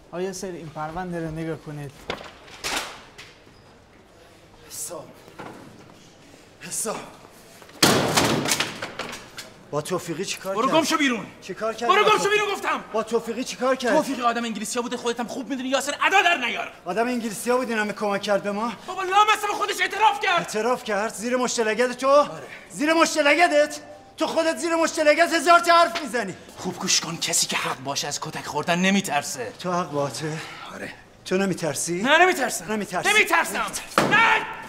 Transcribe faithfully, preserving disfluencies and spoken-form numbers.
آیا سر این پرونده رو نگاه کنید. حساب حساب با توفیقی چیکار کرد؟ برو گم شو بیرون. چیکار کرد؟ برو گم شو بیرون گفتم. با توفیقی چیکار کرد؟ توفیقی آدم انگلیسی‌ها بوده، خودت هم خوب میدونی. یاسر ادا در نیار. آدم انگلیسی‌ها بود اینا کمک کرد به ما. بابا لامصب خودش اعتراف کرد. اعتراف کرد زیر مشت لگد تو؟ آره. زیر مشت لگدت؟ تو خودت زیر مشت لگد هزار تا حرف میزنی. خوب گوش کن، کسی که حق باشه از کتک خوردن نمیترسه. تو حق باته؟ آره. تو نمیترسی؟ نه نمیترسم. نمیترسی. نمیترسم. نه.